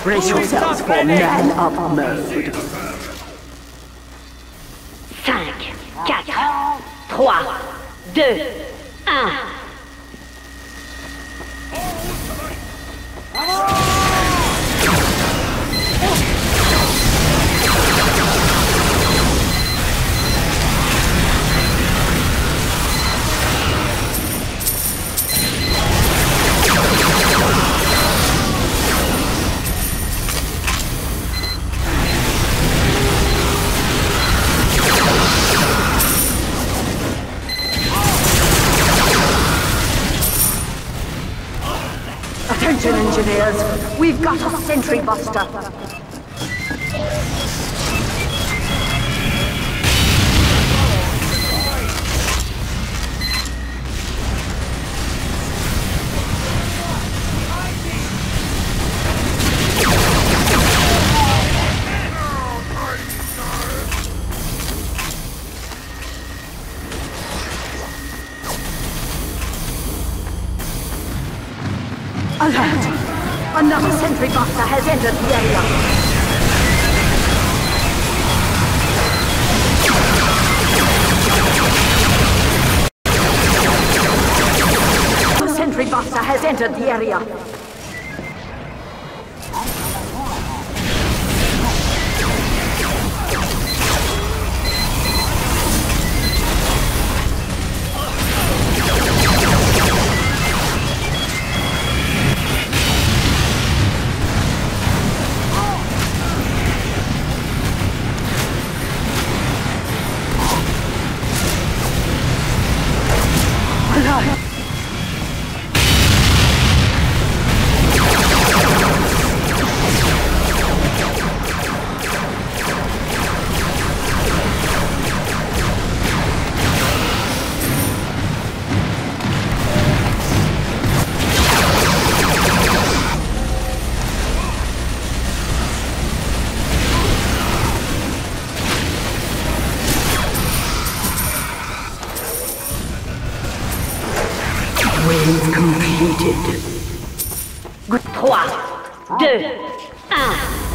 Brace yourselves for man-up mode. 5, 4, 3, 2, 1. Attention, engineers. We've got a sentry buster. Alert! Another sentry buster has entered the area. The sentry buster has entered the area. Wave completed. 3, 2, 1.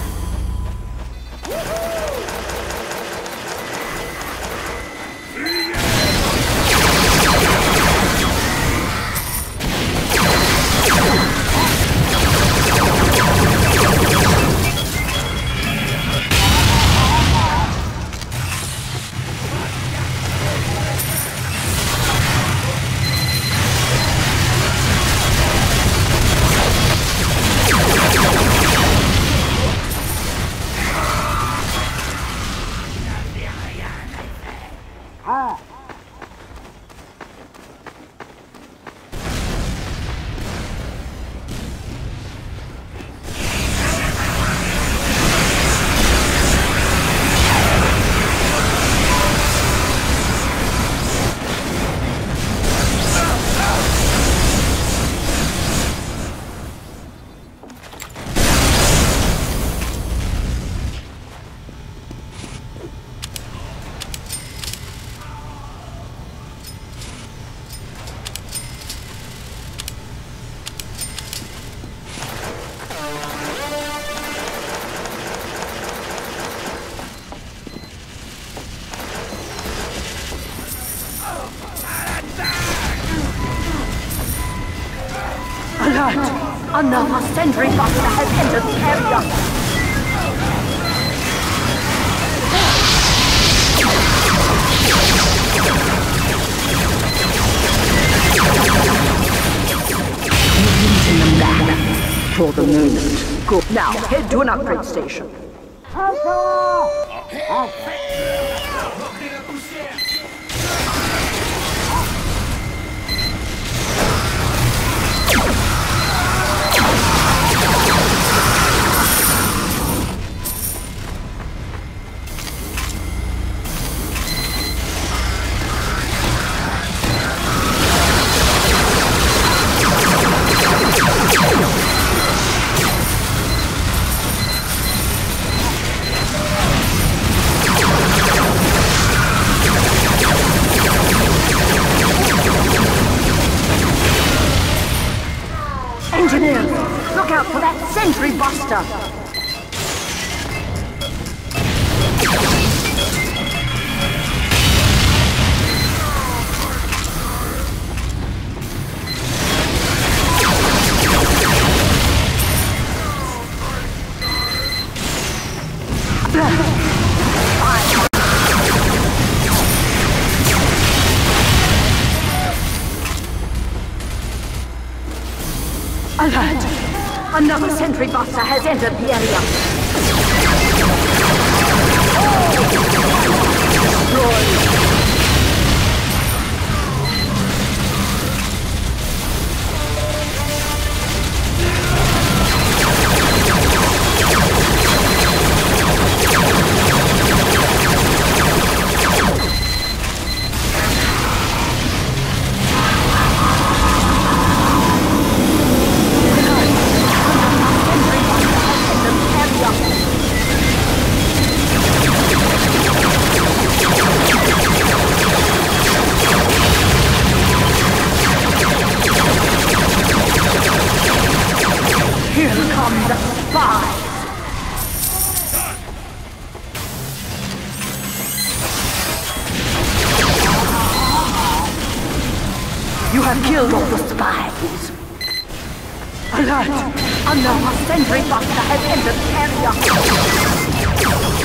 Alert! Another sentry buster has entered the area. You've them back for the moment. Go. Now, head to an upgrade station. Engineers, look out for that sentry buster! Alert! Another sentry buster has entered the area. You have killed all the spies. Alert! Another sentry buster has entered the area.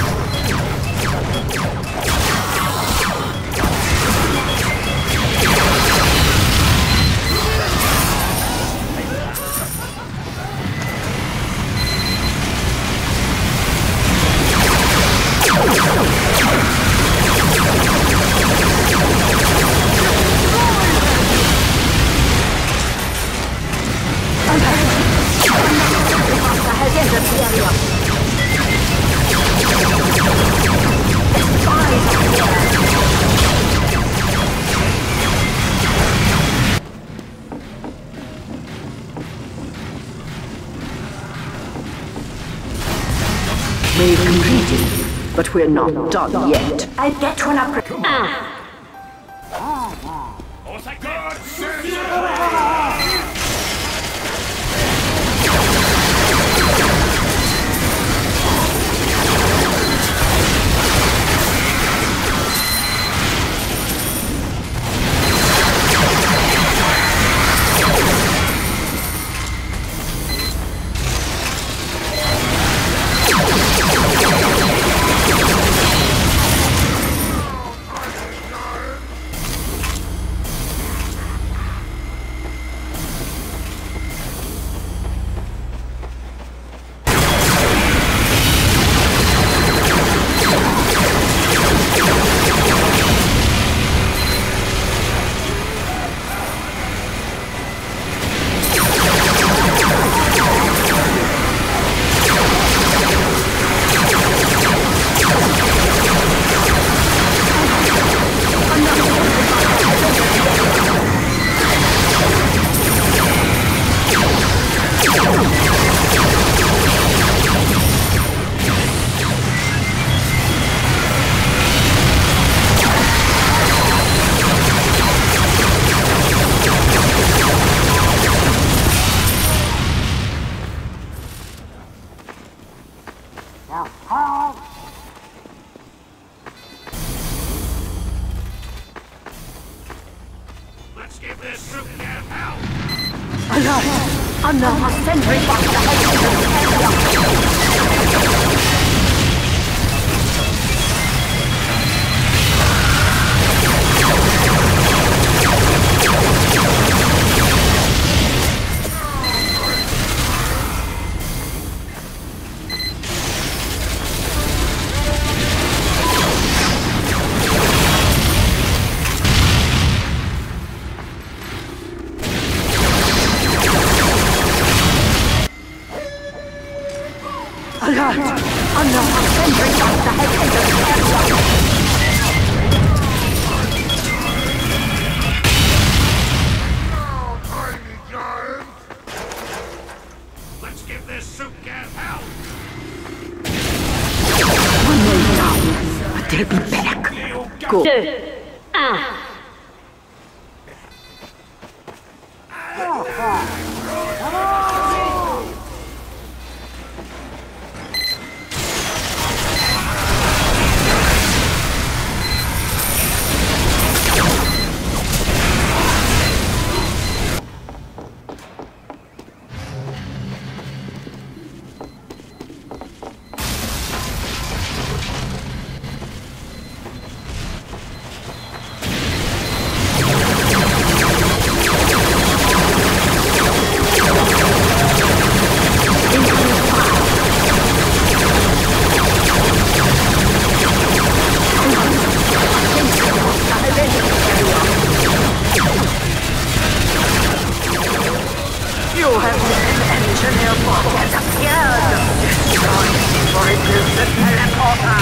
We've completed, but we're not done yet. I get one upgrade. Let's give this soup can help! Alert! Another sentry buster has entered the area. Alert! Another sentry buster has entered the area. Tiny giant! Let's give this soup can help! One way down, but they'll be back. Go. 2, 1. You have engineer bot has appeared. Destroy before it is the teleporter.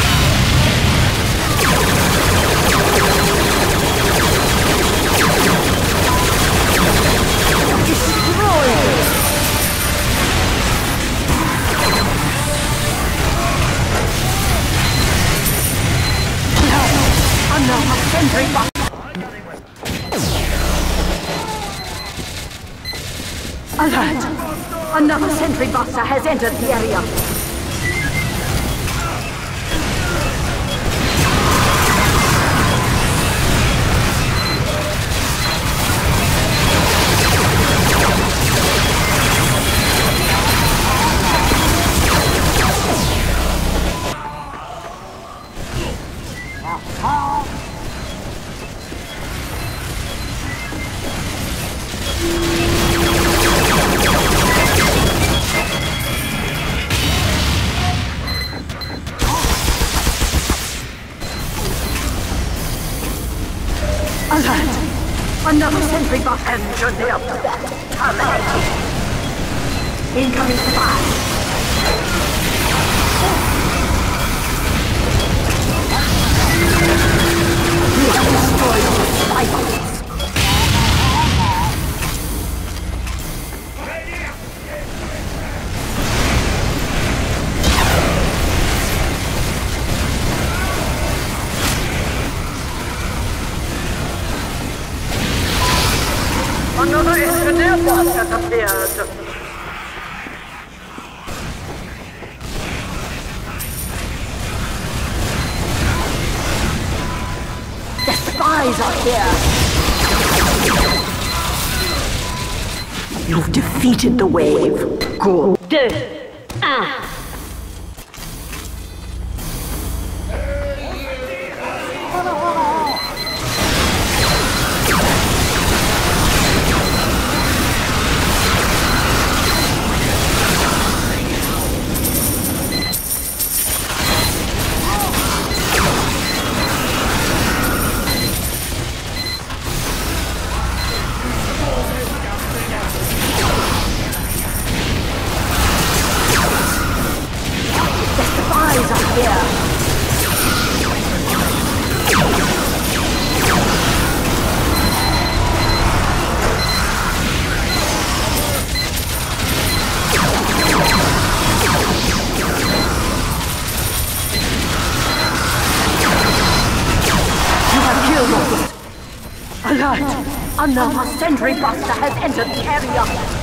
Destroy. Another sentry bot. Alert! Another sentry buster has entered the area. Alert! Another sentry bot engineer terminated. Incoming spy. You have destroyed the spy. Another engineer bot has appeared. The spies are here. You've defeated the wave. Good. 2, 1. Alert! Another sentry buster has entered the area.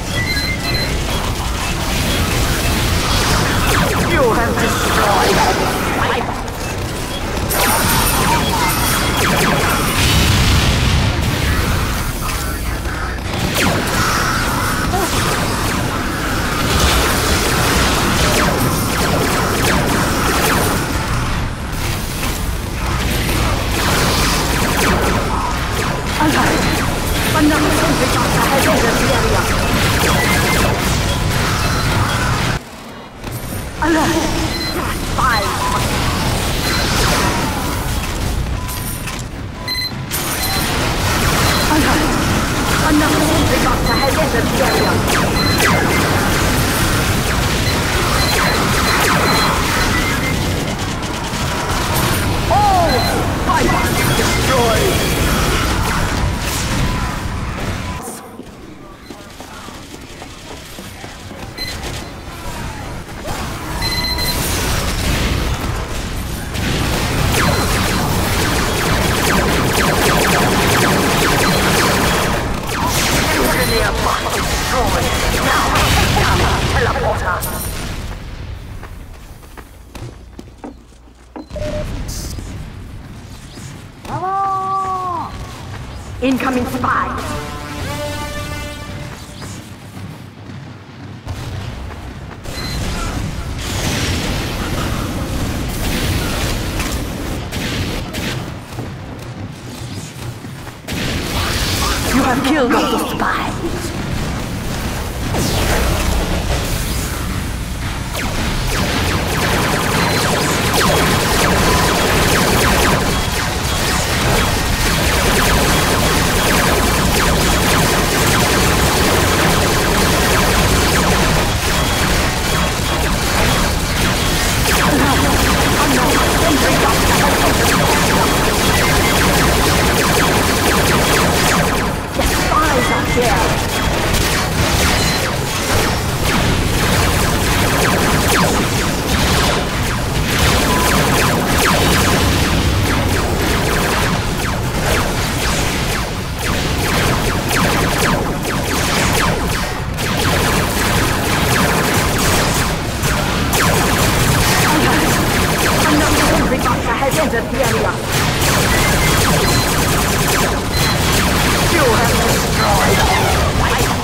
You have destroyed the Another sentry buster has entered the area. Alert! Fire! Alert! Another sentry buster has entered the area. Oh! Fire! Destroyed! Incoming spies! You have killed all the spies! entered the area. You have destroyed all life.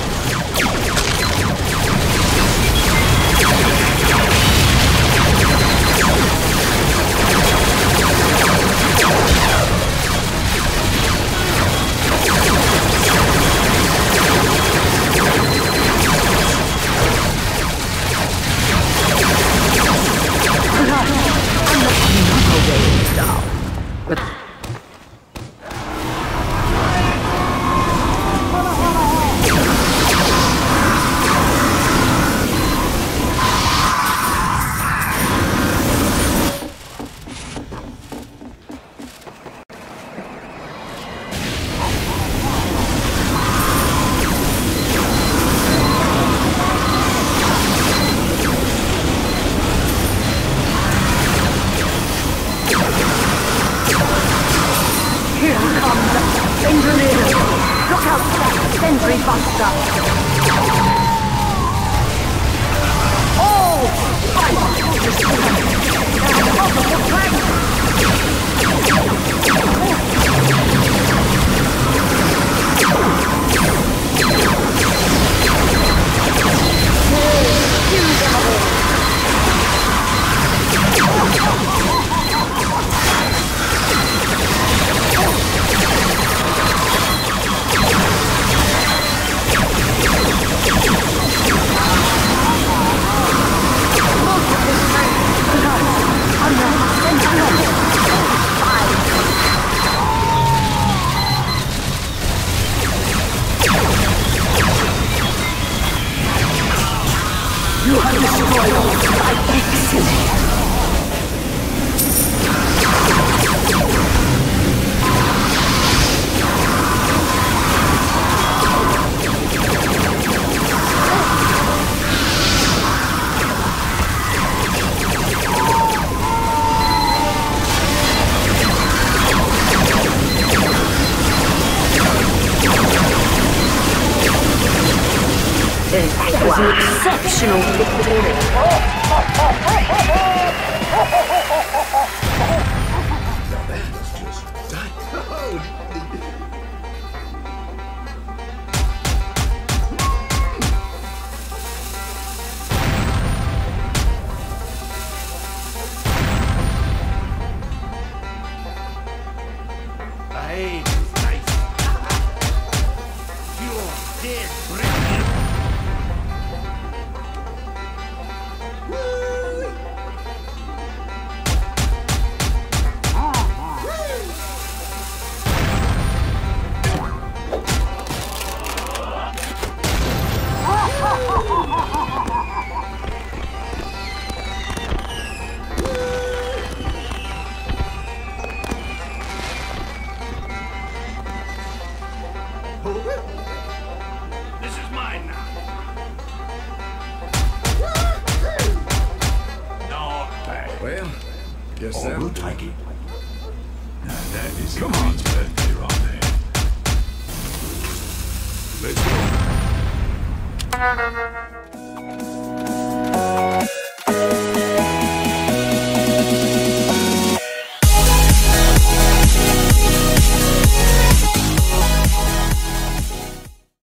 That was an exceptional victory. Hey, nice. You're dead brilliant. This is mine now. Not bad. Well, guess Oh, that we'll will do. take it. Now that is a man's birthday right there. Let's go.